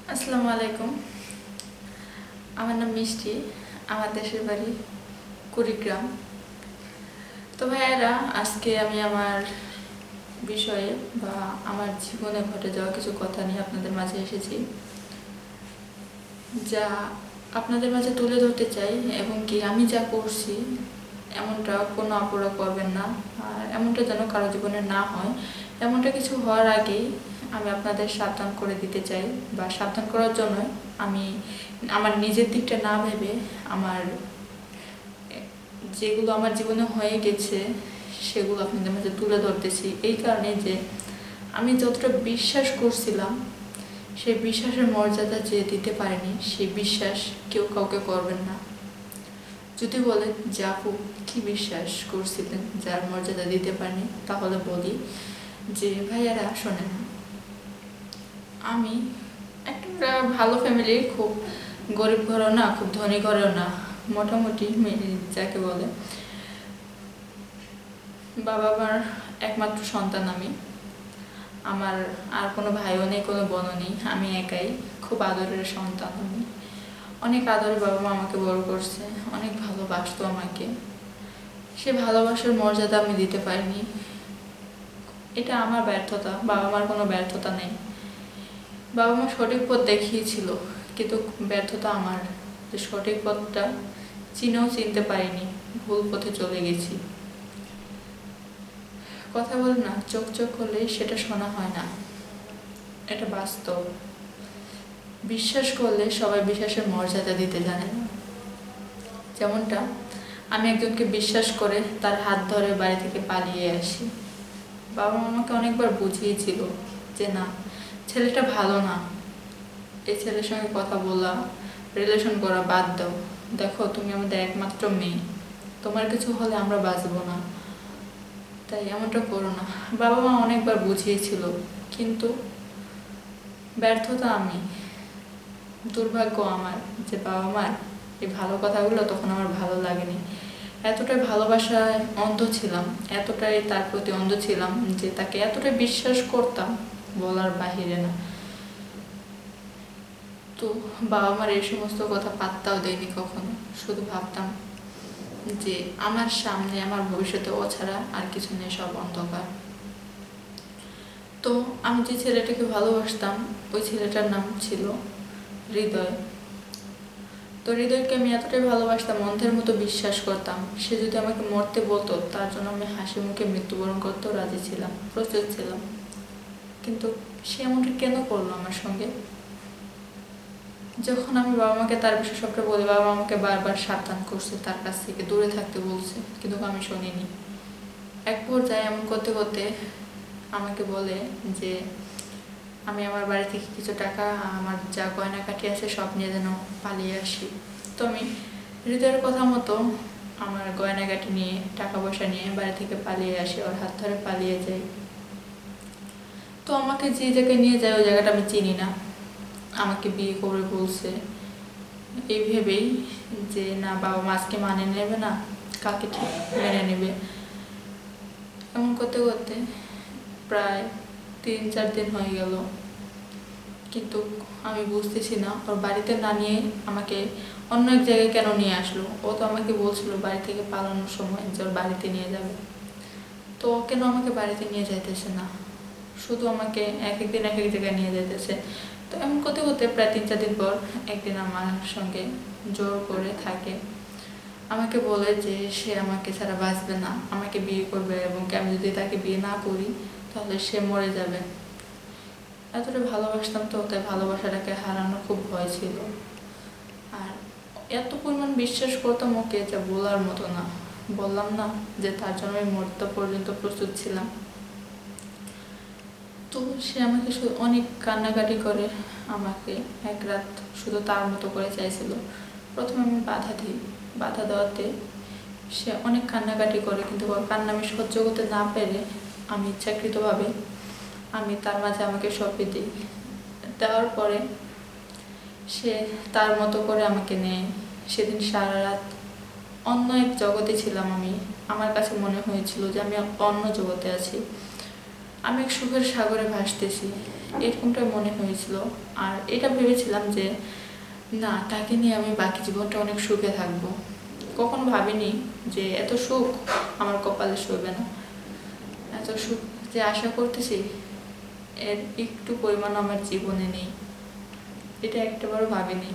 আসসালামু আলাইকুম। আমার নাম মিষ্টি। আমার দেশের বাড়ি কুড়িগ্রাম। তো ভাইয়ারা, আজকে আমি আমার বিষয়ে বা আমার জীবনে ঘটে যাওয়া কিছু কথা নিয়ে আপনাদের মাঝে এসেছি, যা আপনাদের মাঝে তুলে ধরতে চাই। এবং কি আমি যা করছি এমনটা কোনো আপুরা করবেন না, আর এমনটা যেন কারো জীবনে না হয়। এমনটা কিছু হওয়ার আগেই আমি আপনাদের সাবধান করে দিতে চাই, বা সাবধান করার জন্য আমি আমার নিজের দিকটা না ভেবে আমার যেগুলো আমার জীবনে হয়ে গেছে সেগুলো আপনাদের মাঝে তুলে ধরতেছি। এই কারণে যে আমি যতটা বিশ্বাস করছিলাম সেই বিশ্বাসের মর্যাদা যে দিতে পারেনি, সেই বিশ্বাস কেউ কাউকে করবেন না। যদি বলেন যে আপু কি বিশ্বাস করছিলেন যার মর্যাদা দিতে পারেনি, তাহলে বলি যে ভাইয়ারা শোনেন, আমি একটা ভালো ফ্যামিলির, খুব গরিব ঘরেও না, খুব ধনী ঘরেও না, মোটামুটি যাকে বলে। বাবা মার একমাত্র সন্তান আমি। আমার আর কোনো ভাইও নেই, কোনো বোনও নেই, আমি একাই। খুব আদরের সন্তান আমি। অনেক আদরে বাবা মা আমাকে বড় করছে, অনেক ভালোবাসতো আমাকে। সে ভালোবাসার মর্যাদা আমি দিতে পারিনি। এটা আমার ব্যর্থতা, বাবা মার কোনো ব্যর্থতা নেই। বাবা মা সঠিক পথ দেখিয়েছিল, কিন্তু ব্যর্থতা আমার, যে সঠিক পথটা চিনেও চিনতে পারিনি, ভুল পথে চলে গেছি। কথা বল না, চোখ চোখ করলে সেটা শোনা হয় না, এটা বাস্তব। বিশ্বাস করলে সবাই বিশ্বাসের মর্যাদা দিতে জানে না। যেমনটা আমি একজনকে বিশ্বাস করে তার হাত ধরে বাড়ি থেকে পালিয়ে আসি। বাবা মা আমাকে অনেকবার বুঝিয়েছিল যে না, ছেলেটা ভালো না, এই ছেলের সঙ্গে কথা বলা, রিলেশন করা বাদ দাও। দেখো, তুমি আমাদের একমাত্র মেয়ে, তোমার কিছু হলে আমরা বাঁচবো না, তাই এমনটা করো না। বাবা মা অনেকবার বুঝিয়েছিল, কিন্তু ব্যর্থতা আমি, দুর্ভাগ্য আমার যে বাবা মার এই ভালো কথাগুলো তখন আমার ভালো লাগেনি। এতটাই ভালোবাসায় অন্ধ ছিলাম, এতটাই তার প্রতি অন্ধ ছিলাম যে তাকে এতটাই বিশ্বাস করতাম, বলার বাহিরে না। তো বাবা মার এই সমস্ত কথা পাত্তাও দেয়নি কখনো। শুধু ভাবতাম যে আমার সামনে, আমার ভবিষ্যতে ও ছাড়া আর কিছু নেই, সব অন্ধকার। তো আমি যে ছেলেটাকে ভালোবাসতাম, ওই ছেলেটার নাম ছিল হৃদয়। তো হৃদয়কে আমি এতটাই ভালোবাসতাম, অন্ধের মতো বিশ্বাস করতাম। সে যদি আমাকে মরতে বলতো, তার জন্য আমি হাসি মুখে মৃত্যুবরণ করতেও রাজি ছিলাম, প্রস্তুত ছিলাম। কিন্তু সে এমনটা কেন করলো আমার সঙ্গে? যখন আমি বাবা মাকে তার বিষয়ে সবটা বলি, বাবা আমাকে বারবার সাবধান করছে, তার কাছ থেকে দূরে থাকতে বলছে, কিন্তু আমি শুনিনি। এক পর্যায়ে এমন করতে করতে আমাকে বলে যে আমি আমার বাড়ি থেকে কিছু টাকা, আমার যা গয়নাকাঠি আছে সব নিয়ে যেন পালিয়ে আসি। তো আমি হৃদয়ের কথা মতো আমার গয়নাকাঠি নিয়ে, টাকা পয়সা নিয়ে বাড়ি থেকে পালিয়ে আসি, ওর হাত ধরে পালিয়ে যাই। তো আমাকে যে জায়গায় নিয়ে যায় ওই জায়গাটা আমি চিনি না। আমাকে বিয়ে করে বলছে এই ভেবেই যে না, বাবা মা আজকে মানে নেবে না, কাকে ঠিক মেনে নেবে। এমন করতে করতে প্রায় 3-4 দিন হয়ে গেল, কিন্তু আমি বুঝতেছি না ওর বাড়িতে না নিয়ে আমাকে অন্য এক জায়গায় কেন নিয়ে আসলো। ও তো আমাকে বলছিল বাড়ি থেকে পালানোর সময় যে ওর বাড়িতে নিয়ে যাবে। তো কেন আমাকে বাড়িতে নিয়ে যাইতেছে না, শুধু আমাকে এক একদিন এক এক জায়গায় নিয়ে যাইতেছে। তো এমন করতে করতে প্রায় 3-4 দিন পর একদিন আমার সঙ্গে জোর করে থাকে, আমাকে বলে যে সে আমাকে ছাড়া বাঁচবে না, আমাকে বিয়ে করবে, এবং আমি যদি তাকে বিয়ে না করি তাহলে সে মরে যাবে। এতটা ভালোবাসতাম, তো তাই ভালোবাসাটাকে হারানোর খুব ভয় ছিল। আর এত পরিমাণ বিশ্বাস করতাম ওকে, যা বলার মতো না। বললাম না যে তার জন্য আমি মরতে পর্যন্ত প্রস্তুত ছিলাম। তো সে আমাকে অনেক কান্নাকাটি করে আমাকে এক রাত শুধু তার মতো করে চাইছিল। প্রথমে আমি বাধা দিই, বাধা দেওয়াতে সে অনেক কান্নাকাটি করে, কিন্তু ওর কান্না আমি সহ্য করতে না পেরে আমি ইচ্ছাকৃতভাবে আমি তার মাঝে আমাকে সঁপে দিই। দেওয়ার পরে সে তার মতো করে আমাকে নেয়। সেদিন সারা রাত অন্য এক জগতে ছিলাম আমি। আমার কাছে মনে হয়েছিল যে আমি অন্য জগতে আছি। আমি এক সুখের সাগরে ভাসতেছি, এরকমটা মনে হয়েছিল। আর এটা ভেবেছিলাম যে না, তাকে নিয়ে আমি বাকি জীবনটা অনেক সুখে থাকবো। কখনো ভাবিনি যে এত সুখ আমার কপালে সইবে না। এত সুখ যে আশা করতেছি এর একটু পরিমাণ আমার জীবনে নেই, এটা একটাবারও ভাবিনি।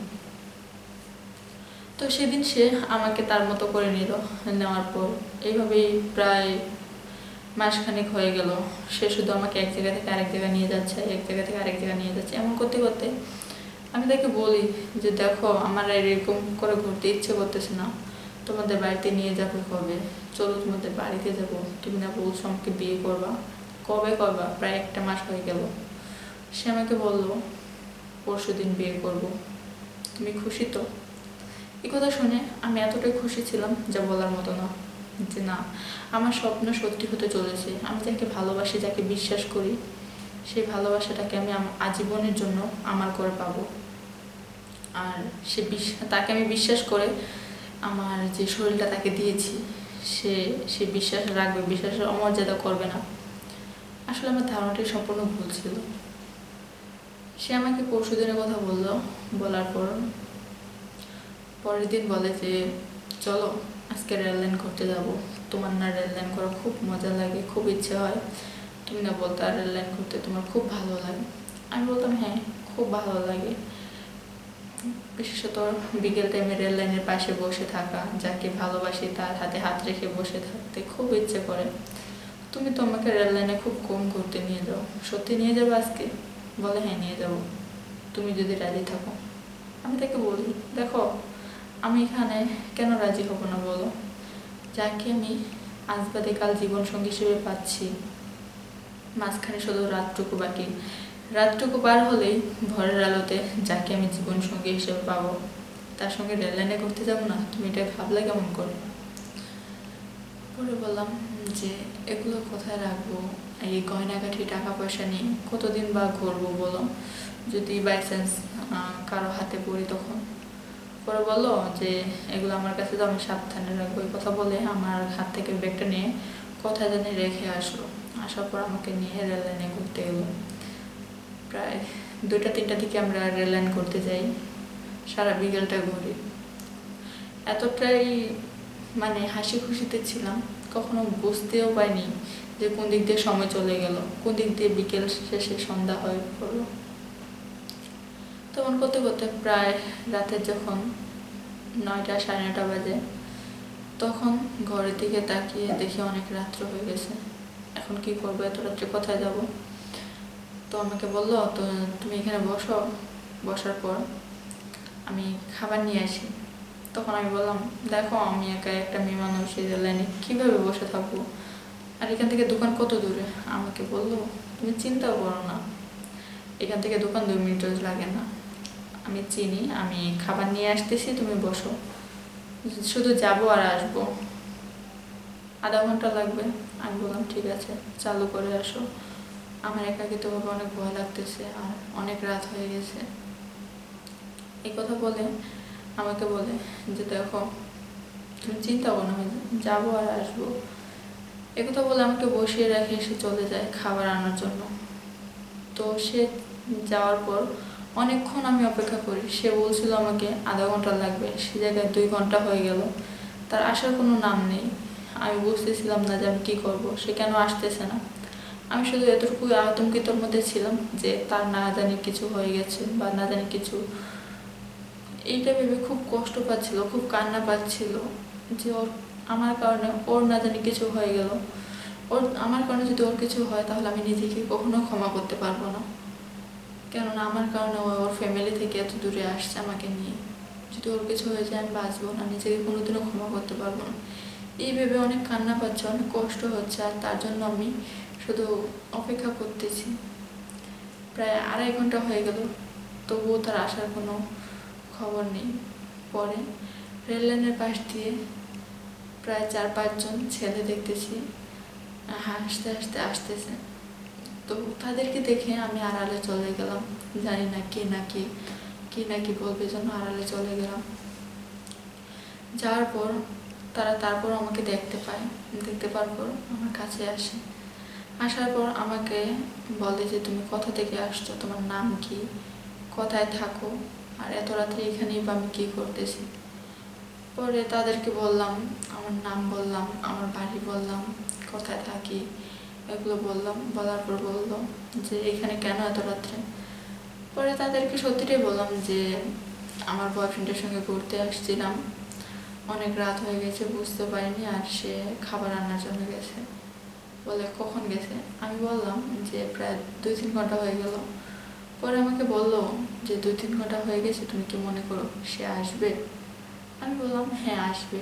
তো সেদিন সে আমাকে তার মতো করে নিল। নেওয়ার পর এইভাবেই প্রায় মাসখানেক হয়ে গেল। সে শুধু আমাকে এক জায়গা থেকে আরেক জায়গায় নিয়ে যাচ্ছে, এক জায়গা থেকে আরেক জায়গায় নিয়ে যাচ্ছে। এমন করতে করতে আমি তাকে বলি যে দেখো, আমার এরকম করে ঘুরতে ইচ্ছে করতেছে না, তোমাদের বাড়িতে নিয়ে যাবে কবে? চলো তোমাদের বাড়িতে যাব। তুমি না বলছো আমাকে বিয়ে করবা, কবে করবা? প্রায় একটা মাস হয়ে গেল। সে আমাকে বলল পরশুদিন বিয়ে করব। তুমি খুশি তো? এই কথা শুনে আমি এতটাই খুশি ছিলাম যা বলার মতো না। যে না, আমার স্বপ্ন সত্যি হতে চলেছে। আমি যাকে ভালোবাসি, যাকে বিশ্বাস করি, সেই ভালোবাসাটাকে আমি আজীবনের জন্য আমার করে পাবো। আর তাকে আমি বিশ্বাস করে আমার যে শরীরটা তাকে দিয়েছি, সে বিশ্বাস রাখবে, বিশ্বাসের অমর্যাদা করবে না। আসলে আমার ধারণাটি সম্পূর্ণ ভুল ছিল। সে আমাকে পরশুদিনের কথা বললো। বলার পর পরের দিন বলে যে চলো আজকে রেল লাইন করতে যাব। তোমার না রেল লাইন করা খুব মজা লাগে, খুব ইচ্ছে হয়। তুমি না বলতে আর রেল লাইন করতে তোমার খুব ভালো লাগে। আমি বলতাম হ্যাঁ, খুব ভালো লাগে। বিশেষত বিকেল টাইমে রেল লাইনের পাশে বসে থাকা, যাকে ভালোবাসি তার হাতে হাত রেখে বসে থাকতে খুব ইচ্ছে করে। তুমি তো আমাকে রেল লাইনে খুব কম ঘুরতে নিয়ে যাও, সত্যি নিয়ে যাবো আজকে? বলে হ্যাঁ নিয়ে যাবো, তুমি যদি রাজি থাকো। আমি তাকে বলি দেখো, আমি এখানে কেন রাজি হব না বলো? যাকে আমি আজ বাদে কাল জীবনসঙ্গী হিসেবে পাচ্ছি, মাঝখানে শুধু রাতটুকু বাকি। রাতটুকু পার হলেই ভোরের আলোতে যাকে আমি জীবনসঙ্গী হিসেবে পাবো, তার সঙ্গে রেল লাইনে করতে যাবো না? তুমি এটা ভাবলে কেমন করে? পরে বললাম যে এগুলো কোথায় রাখবো? এই গয়নাগাঠি টাকা পয়সা নিয়ে কতদিন বা ঘুরবো বলো, যদি বাই চান্স কারো হাতে পড়ি তখন? পরে বললো যে এগুলো আমার কাছে তো আমি সাবধানে রাখবো। এই কথা বলে আমার হাত থেকে ব্যাগটা নিয়ে কোথায় জানি রেখে আসলো। আসার পর আমাকে নিয়ে রেল লাইনে ঘুরতে গেলো। প্রায় 2টা-3টার দিকে আমরা রেল লাইন করতে যাই, সারা বিকেলটা ঘুরি। এতটাই মানে হাসি খুশিতে ছিলাম, কখনো বুঝতেও পারিনি যে কোন দিক দিয়ে সময় চলে গেল, কোন দিক দিয়ে বিকেল শেষে সন্ধ্যা হয়ে পড়লো। তখন করতে করতে প্রায় রাতের যখন 9টা, সাড়ে 9টা বাজে, তখন ঘরের দিকে তাকিয়ে দেখি অনেক রাত্র হয়ে গেছে। এখন কি করবো, এত রাত্রে কোথায় যাব? তো আমাকে বললো তো তুমি এখানে বসো, বসার পর আমি খাবার নিয়ে আসি। তখন আমি বললাম দেখো, আমি একা একটা মেয়ে মানুষ, এই লাইনে কীভাবে বসে থাকবো? আর এখান থেকে দোকান কত দূরে? আমাকে বললো তুমি চিন্তাও করো না, এখান থেকে দোকান 2 মিনিটও লাগে না, আমি চিনি, আমি খাবার নিয়ে আসতেছি, তুমি বসো, শুধু যাবো আর আসবো, আধা ঘন্টা লাগবে। আমি বললাম ঠিক আছে, চালু করে আসো, আমার একাকিত্বভাবে অনেক ভয় লাগতেছে আর অনেক রাত হয়ে গেছে। এই কথা বলে আমাকে বলে যে দেখো, তুমি চিন্তা করো না, আমি যাবো আর আসবো। একথা বলে আমাকে বসিয়ে রেখে সে চলে যায় খাবার আনার জন্য। তো সে যাওয়ার পর অনেকক্ষণ আমি অপেক্ষা করি। সে বলছিল আমাকে আধা ঘন্টা লাগবে, সে জায়গায় 2 ঘন্টা হয়ে গেল, তার আসার কোনো নাম নেই। আমি বুঝতেছিলাম না যে আমি কী করবো, সে কেন আসতেছে না। আমি শুধু এতটুকু আতঙ্কিতর মধ্যে ছিলাম যে তার না জানি কিছু হয়ে গেছে বা না জানি কিছু, এইটা ভেবে খুব কষ্ট পাচ্ছিল, খুব কান্না পাচ্ছিল যে আমার কারণে ওর না জানি কিছু হয়ে গেল। আমার কারণে যদি ওর কিছু হয় তাহলে আমি নিজেকে কখনো ক্ষমা করতে পারবো না, কেননা আমার কারণে ওর ফ্যামিলি থেকে এত দূরে আসছে আমাকে নিয়ে। যদি ওর কিছু হয়ে যায় আমি বাঁচবো না, নিজেকে কোনোদিনও ক্ষমা করতে পারবো না। এই ভেবে অনেক কান্না পাচ্ছে, অনেক কষ্ট হচ্ছে। আর তার জন্য আমি শুধু অপেক্ষা করতেছি। প্রায় 2.5 ঘন্টা হয়ে গেল, তবুও তার আসার কোনো খবর নেই। পরে রেল লাইনের পাশ দিয়ে প্রায় 4-5 জন ছেলে দেখতেছি হাসতে হাসতে আসতেছে। তো তাদেরকে দেখে আমি আড়ালে চলে গেলাম, জানি না কি না কি বলবে জন্য আড়ালে চলে গেলাম। যাওয়ার পর তারপর আমাকে দেখতে পায়, দেখতে পাওয়ার পর আমার কাছে আসে। আসার পর আমাকে বলে যে তুমি কোথা থেকে আসছো, তোমার নাম কি, কোথায় থাকো, আর এত রাত্রে এখানেই বা আমি কী করতেছি। পরে তাদেরকে বললাম, আমার নাম বললাম, আমার বাড়ি বললাম, কোথায় থাকি এগুলো বললাম। বলার পর বললো যে এখানে কেন এত রাত্রে। পরে তাদেরকে সত্যিটাই বললাম যে আমার বয়ফ্রেন্ডের সঙ্গে ঘুরতে আসছিলাম, অনেক রাত হয়ে গেছে, বুঝতে পারিনি, আর সে খাবার রান্নার জন্য গেছে। বলে কখন গেছে? আমি বললাম যে প্রায় 2-3 ঘন্টা হয়ে গেল। পরে আমাকে বললো যে 2-3 ঘন্টা হয়ে গেছে, তুমি কি মনে করো সে আসবে? আমি বললাম হ্যাঁ আসবে।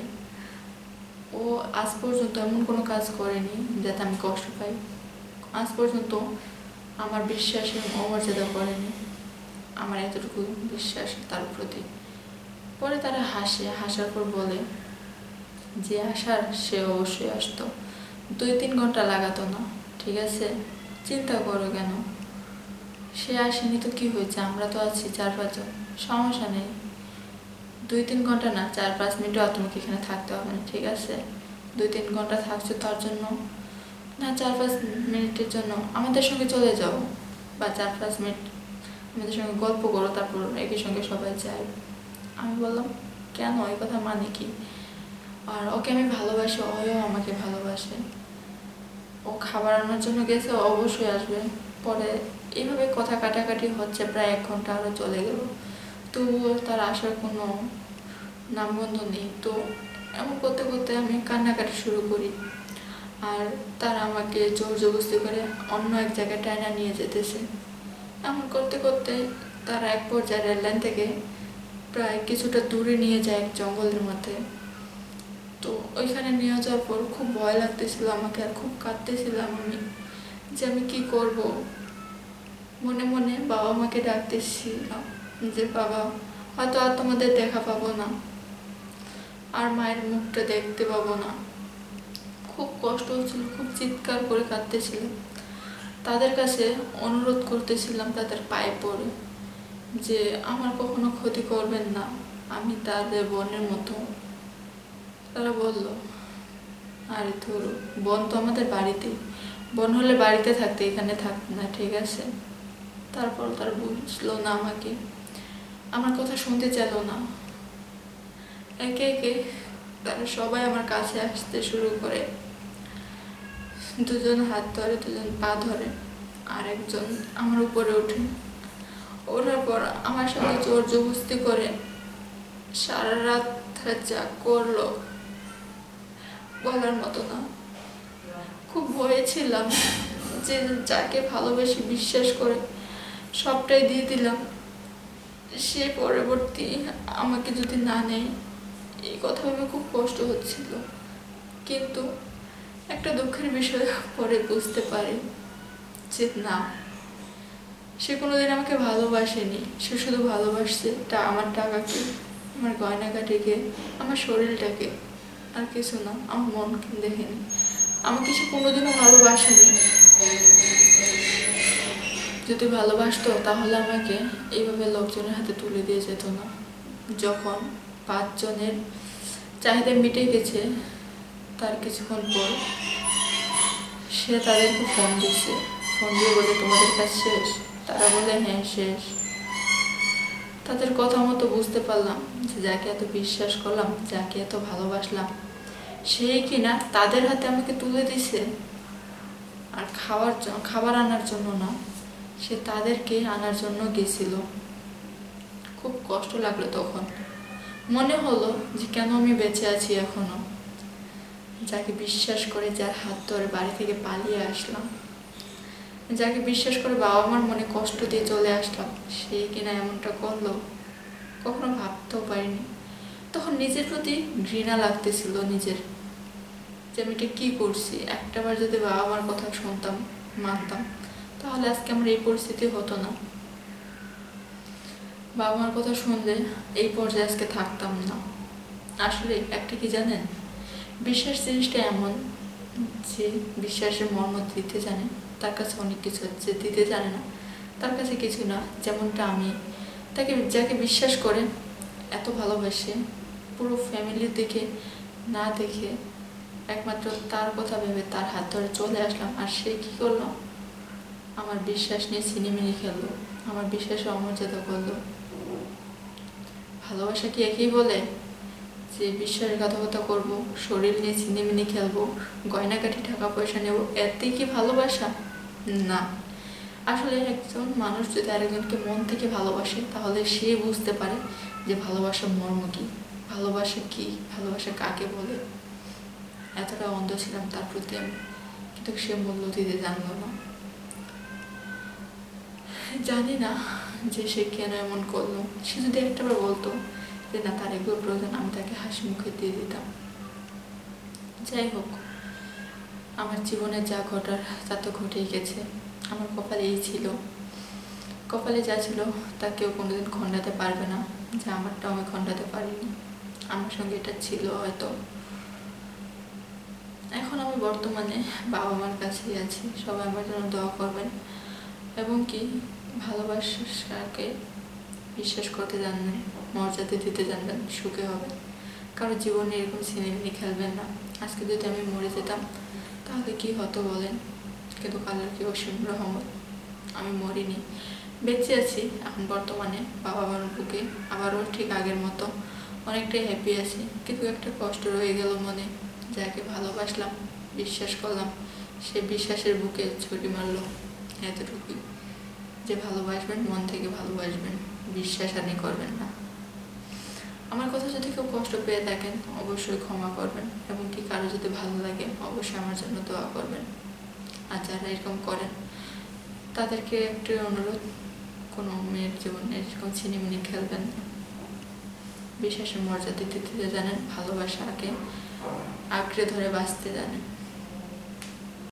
ও আজ পর্যন্ত এমন কোনো কাজ করেনি যাতে আমি কষ্ট পাই। আজ পর্যন্ত আমার বিশ্বাসে অমর্যাদা করেনি, আমার এতটুকু বিশ্বাস তার প্রতি। পরে তারা হাসার পর বলে যে আসার সে অবশ্যই আসতো, 2-3 ঘন্টা লাগাতো না, ঠিক আছে? চিন্তা করো কেন, সে আসেনি তো কি হয়েছে, আমরা তো আছি 4-5 জন, সমস্যা নেই। 2-3 ঘন্টা না, 4-5 মিনিটও তোমাকে এখানে থাকতে হবে না, ঠিক আছে? 2-3 ঘন্টা থাকছো তার জন্য না, 4-5 মিনিটের জন্য আমাদের সঙ্গে চলে যাও, বা 4-5 মিনিট আমাদের সঙ্গে গল্প করো, তারপর একই সঙ্গে সবাই যাই। আমি বললাম কেন, এই কথা মানে কি? আর ওকে আমি ভালোবাসি, ওও আমাকে ভালোবাসে, ও খাবার আনার জন্য গেছে, অবশ্যই আসবে। পরে এইভাবে কথা কাটাকাটি হচ্ছে, প্রায় 1 ঘন্টা আরও চলে গেল, তবুও তার আসার কোনো নামগন্ধ নেই। তো এমন করতে করতে আমি কান্নাকাটি শুরু করি, আর তারা আমাকে জোর জবরদস্তি করে অন্য এক জায়গায় টাইনা নিয়ে যেতেছে। এমন করতে করতে তারা এক পর্যায়ে রেললাইন থেকে প্রায় কিছুটা দূরে নিয়ে যায় এক জঙ্গলের মধ্যে। তো ওইখানে নিয়ে যাওয়ার পর খুব ভয় লাগতেছিল আমাকে, আর খুব কাঁদতেছিলাম আমি যে আমি কি করব। মনে মনে বাবা মাকে ডাকতেছিলাম যে বাবা, হয়তো আর তোমাদের দেখা পাবো না, আর মায়ের মুখটা দেখতে পাবো না। খুব কষ্ট হচ্ছিল, খুব চিৎকার করে কাঁদতেছিলাম, তাদের কাছে অনুরোধ করতেছিলাম তাদের পায়ে পড়ে যে আমার কখনো ক্ষতি করবেন না, আমি তাদের বোনের মতো। তারা বলল আরে ধরো, বোন তো আমাদের বাড়িতেই, বোন হলে বাড়িতে থাকতে, এখানে থাকতে না, ঠিক আছে? তারপর তারা বুঝলো না আমাকে, আমার কথা শুনতে চাইলো না। একে একে তারা সবাই আমার কাছে আসতে শুরু করে, দুজন হাত ধরে, দুজন পা ধরে, আর একজন আমার উপরে ওঠে। ওঠার পর আমার সাথে জোর জবরদস্তি করে সারা রাত যা করলো বলার মতো না। খুব ভয়ে ছিলাম যে যাকে ভালোবেসে বিশ্বাস করে সবটাই দিয়ে দিলাম, সে পরবর্তী আমাকে যদি না নেয়, এই কথা ভেবে খুব কষ্ট হচ্ছিল। কিন্তু একটা দুঃখের বিষয় পরে বুঝতে পারি যে না, সে কোনোদিন আমাকে ভালোবাসেনি, সে শুধু ভালোবাসছে আমার টাকাকে, আমার গয়নাগাটিকে, আমার শরীরটাকে, আর কিছু না, আমার মনকে দেখেনি। আমাকে সে কোনোদিনও ভালোবাসেনি। যদি ভালোবাসতো তাহলে আমাকে এইভাবে লোকজনের হাতে তুলে দিয়ে যেত না। যখন 5 জনের চাহিদা মিটে গেছে, তার কিছুক্ষণ পর সে তাদেরকে ফোন দিচ্ছে, ফোন দিয়ে বলে তোমাদের কাজ শেষ? তারা বলে হ্যাঁ শেষ। তাদের কথা মতো বুঝতে পারলাম যে যাকে এত বিশ্বাস করলাম, যাকে এত ভালোবাসলাম, সেই কিনা তাদের হাতে আমাকে তুলে দিছে। আর খাবার আনার জন্য না, সে তাদেরকে আনার জন্য গেছিল। খুব কষ্ট লাগলো তখন, মনে হলো যে কেন আমি বেঁচে আছি এখনো, যাকে বিশ্বাস করে, যার হাত ধরে বাড়ি থেকে পালিয়ে আসলাম, যাকে বিশ্বাস করে বাবা মার মনে কষ্ট দিয়ে চলে আসলাম, সেই কিনা এমনটা করলো, কখনো ভাবতেও পারিনি। তখন নিজের প্রতি ঘৃণা লাগতেছিল নিজের, যে আমি এটা কী করছি। একটাবার যদি বাবা মার কথা শুনতাম, মানতাম, তাহলে আজকে আমার এই পরিস্থিতি হতো না। বাবা মার কথা শুনলে এই পর্যায়ে আজকে থাকতাম না। আসলে একটা কি জানেন, বিশ্বাস জিনিসটা এমন যে বিশ্বাসের মর্ম দিতে জানে তার কাছে অনেক কিছু, যে দিতে জানে না তার কাছে কিছু না। যেমনটা আমি যাকে বিশ্বাস করে, এত ভালোবাসে, পুরো ফ্যামিলির দিকে না দেখে একমাত্র তার কথা ভেবে তার হাত ধরে চলে আসলাম, আর সে কি করলো? আমার বিশ্বাস নিয়ে ছিনিমিনি খেললো, আমার বিশ্বাসে অমর্যাদা করলো। ভালোবাসা কি একই বলে যে বিশ্বাসঘাতকতা করবো, শরীর নিয়ে ছিনিমিনি খেলবো, গয়নাকাঠি টাকা পয়সা নেব, এতেই কি ভালোবাসা? না। আসলে একজন মানুষ যদি আরেকজনকে মন থেকে ভালোবাসে তাহলে সে বুঝতে পারে যে ভালোবাসার মর্ম কি, ভালোবাসা কি, ভালোবাসা কাকে বলে। এতটা অন্ধ ছিলাম তার প্রতি আমি, কিন্তু সে মূল্য দিতে জানলো না। জানি না যে সে কেন এমন করলো। সে যদি একটাবার বলতো যে না, তার এগুলো প্রয়োজন, আমি তাকে হাসি মুখে দিয়ে দিতাম। যাই হোক, আমার জীবনে যা ঘটার তা তো ঘটেই গেছে। আমার কপালে এই ছিল, কপালে যা ছিল তা কেউ কোনোদিন খণ্ডাতে পারবে না, যা আমারটাও আমি খণ্ডাতে পারিনি। আমার সঙ্গে এটা ছিল হয়তো। এখন আমি বর্তমানে বাবা মার কাছেই আছি। সবাই আমার জন্য দোয়া করবেন, এবং কি ভালোবাসাকে বিশ্বাস করতে জানবেন, মর্যাদা দিতে জানবেন, সুখে হবেন। কারো জীবনে এরকম ছিনিমিনি খেলবেন না। আজকে যদি আমি মরে যেতাম তাহলে কি হতো বলেন? কিন্তু আল্লাহর কি অসীম রহমত, আমি মরিনি, বেঁচে আছি এখন বর্তমানে বাবা মার বুকে। আবারও ঠিক আগের মতো অনেকটাই হ্যাপি আছি, কিন্তু একটা কষ্ট রয়ে গেল মনে। যাকে ভালোবাসলাম, বিশ্বাস করলাম, সে বিশ্বাসের বুকে ছুরি মারলো। এতটুকুই, যে ভালোবাসবেন মন থেকে ভালোবাসবেন, বিশ্বাসহানি করবেন না। আমার কথা যদি কেউ কষ্ট পেয়ে থাকেন অবশ্যই ক্ষমা করবেন, এবং কি কারো যদি ভালো লাগে অবশ্যই আমার জন্য দোয়া করবেন। আর যারা এরকম করেন তাদেরকে একটি অনুরোধ, কোনো মেয়ের জীবনে এরকম ছিনিমিনি খেলবেন না। বিশ্বাসের মর্যাদা দিতে জানেন, ভালোবাসাকে আঁকড়ে ধরে বাঁচতে জানেন।